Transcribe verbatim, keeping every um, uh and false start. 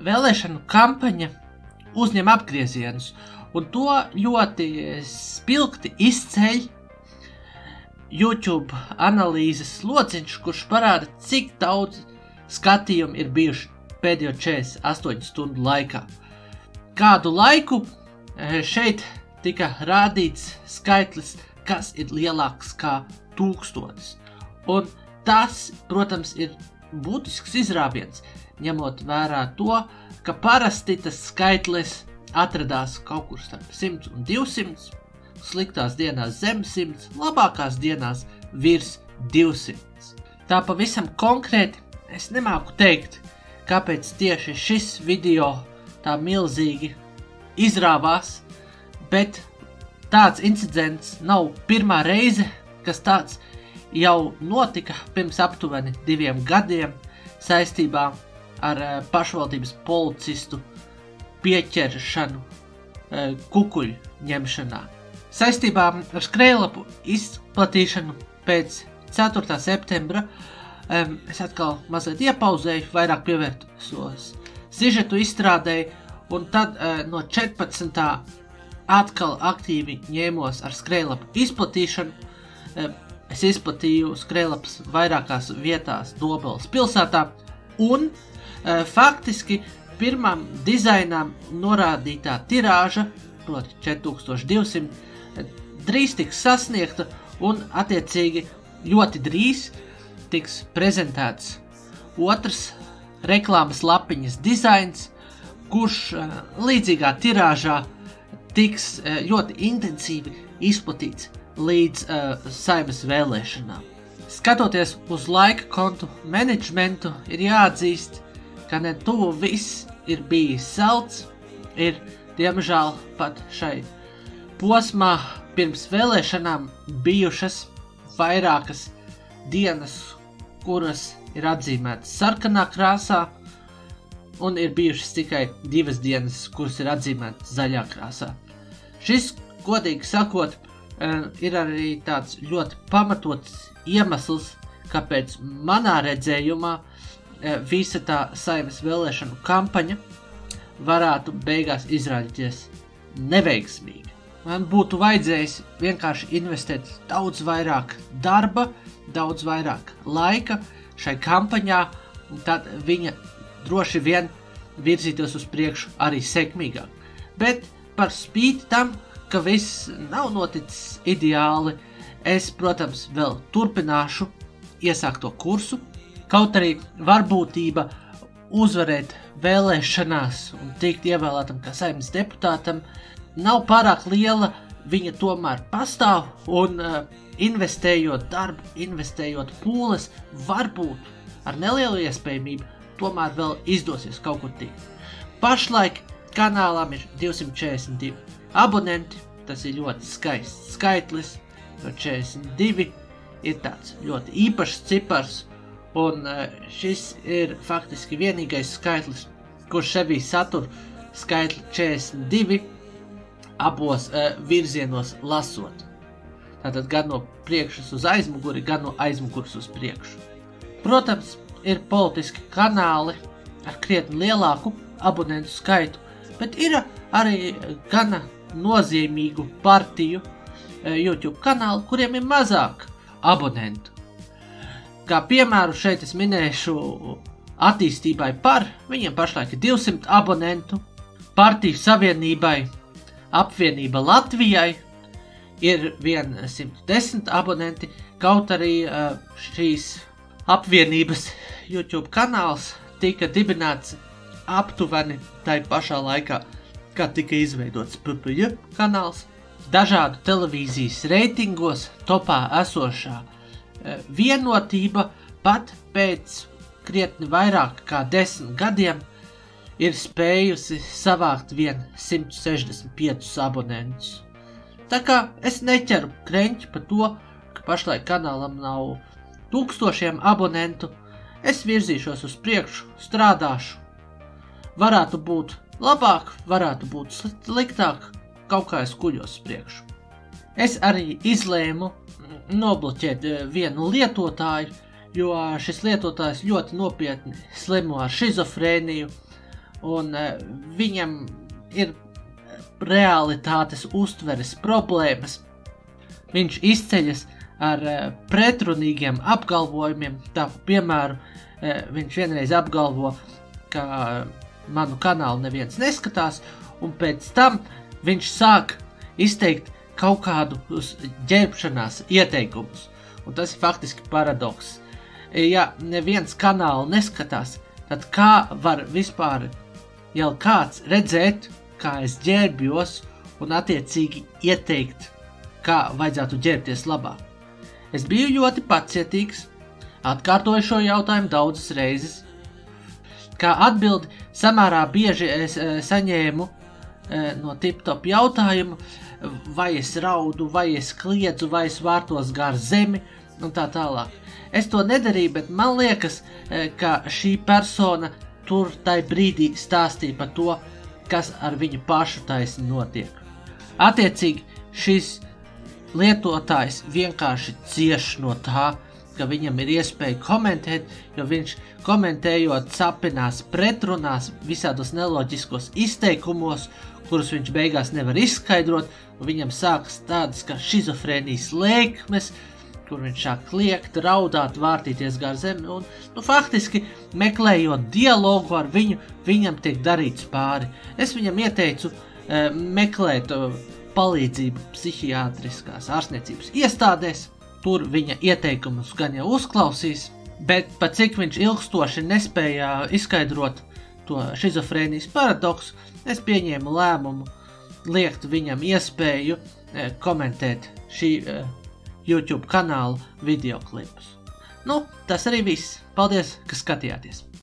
vēlēšanu kampaņa uzņem apgriezienus, un to ļoti spilgti izceļ YouTube analīzes lociņš, kurš parāda, cik daudz skatījumu ir bijuši pēdējo četrdesmit astoņu stundu laikā. Kādu laiku šeit tika rādīts skaitlis, kas ir lielāks kā tūkstotis. Un tas, protams, ir būtisks izrāviens, ņemot vērā to, ka parasti tas skaitlis atradās kaut kur starp simts un divsimts, sliktās dienās zem simts, labākās dienās virs divsimts. Tā pavisam konkrēti es nemāku teikt, kāpēc tieši šis video tā milzīgi izrāvās, bet tāds incidents nav pirmā reize, kas tāds jau notika pirms aptuveni diviem gadiem saistībā ar pašvaldības policistu pieķeršanu kukuļu ņemšanā. Saistībā ar skrējlapu izplatīšanu pēc ceturtā septembra es atkal mazliet iepauzēju, vairāk pievērsos sižetu izstrādēju, un tad no četrpadsmitā atkal aktīvi ņēmos ar skrējlapu izplatīšanu. Es izplatīju skrējlapas vairākās vietās Dobeles pilsētā, un faktiski pirmām dizainām norādītā tirāža, proti četri tūkstoši divsimt, drīz tiks sasniegta, un attiecīgi ļoti drīz tiks prezentēts otrs reklāmas lapiņas dizains, kurš līdzīgā tirāžā tiks ļoti intensīvi izplatīts līdz uh, Saeimas vēlēšanām. Skatoties uz laika kontu menedžmentu, ir jāatzīst, ka ne tuvu viss ir bijis salds, ir, diemžēl, pat šai posmā pirms vēlēšanām bijušas vairākas dienas, kuras ir atzīmētas sarkanā krāsā, un ir bijušas tikai divas dienas, kuras ir atzīmētas zaļā krāsā. Šis, godīgi sakot, ir arī tāds ļoti pamatots iemesls, kāpēc manā redzējumā visa tā Saeimas vēlēšanu kampaņa varētu beigās izrādīties neveiksmīgi. Man būtu vajadzējis vienkārši investēt daudz vairāk darba, daudz vairāk laika šai kampaņā, un tad viņa droši vien virzītos uz priekšu arī sekmīgāk. Bet par spīti tam, ka viss nav noticis ideāli, es, protams, vēl turpināšu iesākto kursu, kaut arī varbūtība uzvarēt vēlēšanās un tikt ievēlētam kā Saeimas deputātam nav pārāk liela, viņa tomēr pastāv, un uh, investējot darbu, investējot pūles, varbūt ar nelielu iespējamību tomēr vēl izdosies kaut kur tikt. Pašlaik kanālām ir divsimt četrdesmit divi abonenti, tas ir ļoti skaists skaitlis, jo četrdesmit divi ir tāds ļoti īpašs cipars, un šis ir faktiski vienīgais skaitlis, kurš sevī satur skaitli četrdesmit divi abos uh, virzienos lasot. Tātad gan no priekšas uz aizmuguri, gan no aizmuguras uz priekšu. Protams, ir politiski kanāli ar krietni lielāku abonentu skaitu, bet ir arī gana nozīmīgu partiju YouTube kanālu, kuriem ir mazāk abonentu. Kā piemēru šeit es minēšu attīstībai par, viņiem pašlaik ir divsimt abonentu, partiju savienībai, apvienība Latvijai ir simt desmit abonenti, kaut arī šīs apvienības YouTube kanāls tika dibināts aptuveni tai pašā laikā, kad tika izveidots P P J kanāls. Dažādu televīzijas reitingos topā esošā vienotība pat pēc krietni vairāk kā desmit gadiem ir spējusi savākt vien simt sešdesmit piecus abonentus. Tā kā es neķeru kreņķi par to, ka pašlaik kanālam nav tūkstošiem abonentu, es virzīšos uz priekšu, strādāšu. Varētu būt labāk, varētu būt sliktāk, kaut kā es kuļos uz priekšu. Es arī izlēmu nobloķēt vienu lietotāju, jo šis lietotājs ļoti nopietni slimo ar šizofrēniju, un uh, viņam ir realitātes uztveres problēmas. Viņš izceļas ar uh, pretrunīgiem apgalvojumiem. Tā, piemēram, uh, viņš vienreiz apgalvo, ka manu kanālu neviens neskatās, un pēc tam viņš sāk izteikt kaut kādu ģērbšanās ieteikumus. Un tas ir faktiski paradoks. Ja neviens kanālu neskatās, tad kā var vispār jau kāds redzēt, kā es ģērbjos, un attiecīgi ieteikt, kā vajadzētu ģērbties labāk? Es biju ļoti pacietīgs, atkārtoju šo jautājumu daudzas reizes. Kā atbildi samērā bieži es e, saņēmu e, no TipTop jautājumu, vai es raudu, vai es kliedzu, vai es vārtos gar zemi, un tā tālāk. Es to nedarīju, bet man liekas, e, ka šī persona tur tai brīdī stāstīja par to, kas ar viņu pašu taisni notiek. Attiecīgi, šis lietotājs vienkārši cieš no tā, ka viņam ir iespēja komentēt, jo viņš komentējot sapinās pretrunās visādos neloģiskos izteikumos, kurus viņš beigās nevar izskaidrot, un viņam sākas tādas kā šizofrēnijas lēkmes, kur viņš sāk kliegt, raudāt, vārtīties gar zemi, un, nu, faktiski, meklējot dialogu ar viņu, viņam tiek darīts pāri. Es viņam ieteicu e, meklēt e, palīdzību psihiatriskās ārstniecības iestādēs, tur viņa ieteikumus gan jau uzklausīs, bet pat cik viņš ilgstoši nespēja izskaidrot to šizofrēnijas paradoksu, es pieņēmu lēmumu liekt viņam iespēju e, komentēt šī e, YouTube kanāla videoklipus. Nu, tas arī viss. Paldies, ka skatījāties!